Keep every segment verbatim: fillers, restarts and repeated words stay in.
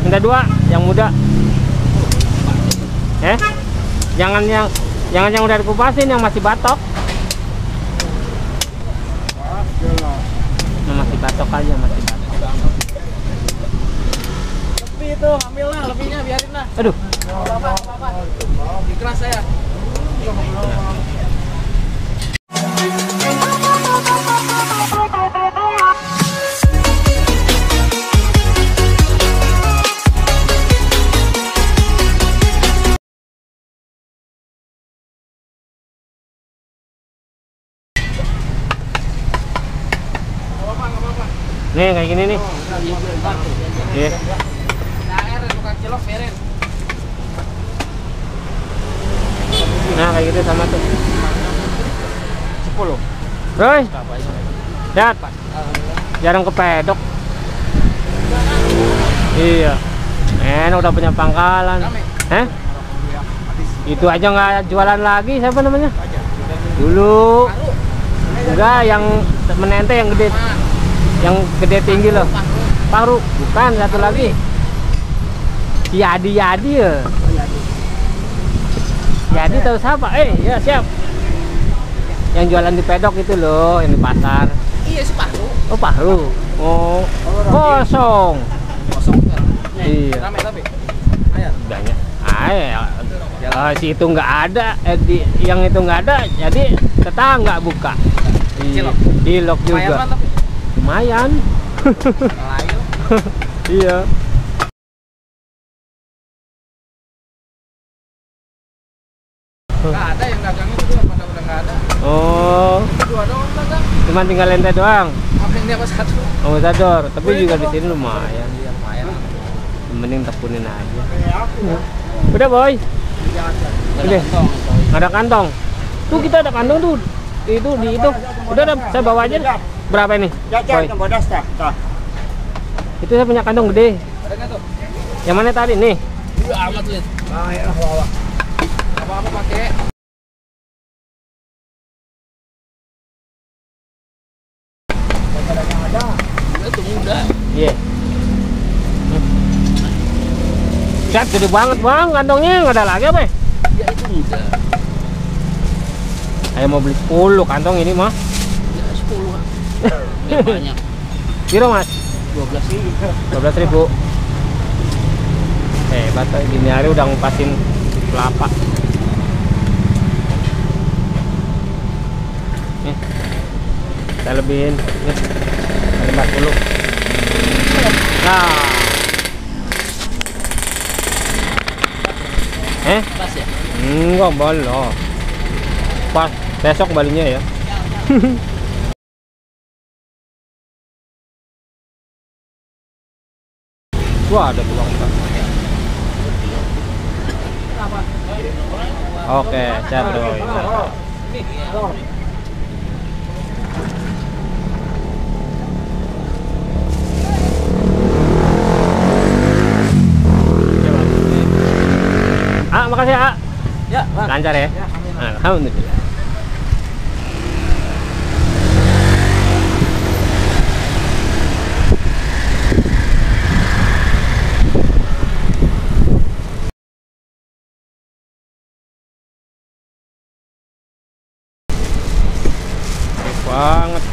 Minta dua, yang muda. Eh, jangan yang jangan yang udah dikupasin, yang masih batok. Yang masih batok aja, masih batok. Lebih itu, ambil lah, lebihnya biarin lah. Aduh. Apa apa. Ikhlas saya. Nih kayak gini nih. Iya. Nah kayak gitu sama tuh. sepuluh. Roy. Dat. Jarang ke pedok. Iya. Enak udah punya pangkalan. Eh? Itu aja nggak jualan lagi, siapa namanya? Dulu. Enggak, yang menente yang gede. Yang gede tinggi loh. Paru, bukan satu lagi. Yadi Yadi ya. Yadi tahu siapa? Eh, ya siap. Yang jualan di pedok itu loh, yang di pasar. Iya si Paru. Oh, Paru. Oh, kosong. Kosong kan? Iya. Rame tapi. Ayo. Banyak. Ah, uh, si itu nggak ada, eh, di, yang itu nggak ada, jadi tetangga buka. Cilok. Cilok juga. Lumayan, tapi. Lumayan. Layu. Iya. Nggak ada yang dagang itu juga pada udah nggak ada. Oh. Dua doang dagang. Cuman tinggal lente doang. Apa yang dia apa satu? Oh, sador. Tapi juga di sini lumayan. Iya lumayan. Mending tekunin aja. Udah, Boy. Udah. Ada kantong. Tuh kita ada kantong tuh. Itu di itu. Udah, udah saya bawa aja. Berapa ini? Boy. Itu saya punya kantong gede. Ada nggak tuh? Yang mana tadi nih? Iya amat lihat. Ah ya bawa. Apa-apa pakai. Ada. Itu mudah. Iya. Cat gede banget bang, kantongnya nggak ada lagi apa? Ya itu mudah. Saya mau beli sepuluh kantong ini mah. Ya sepuluh. Ya banyak. Kira mas? dua belas ribu. dua belas ribu. Hebat, gini hari udah ngupasin kelapa. Nih, kita lebihin. Nih, lima puluh. Nah. Eh? Pas ya? Enggak, belum. Pas, besok balinya ya. Wah, ada tulang Pak. Oke, siap doi. Ah, makasih ah. Ya, Bang. Lancar ya? Ya, alhamdulillah. Banget.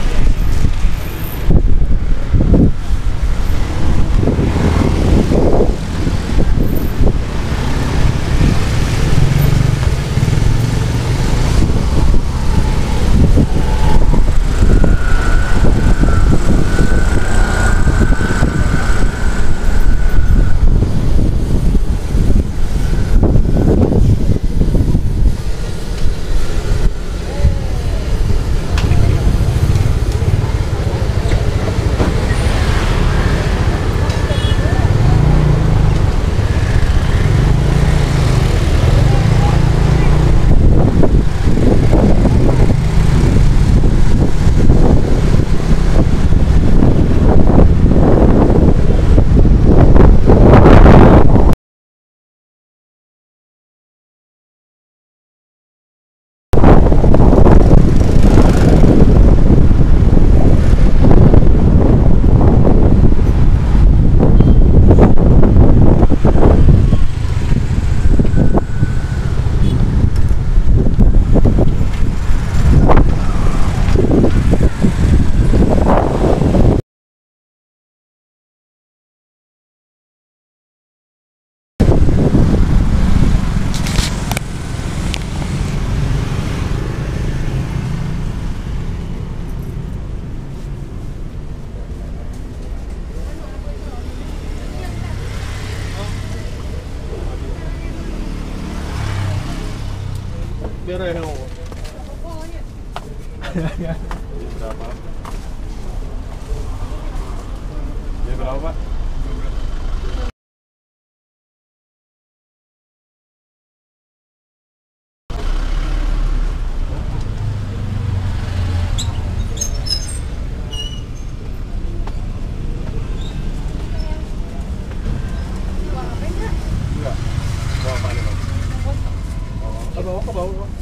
Reno. Berapa? Dia berapa, Pak? Enggak. Bawa apa nih, Bang? Ke bawah, ke bawah.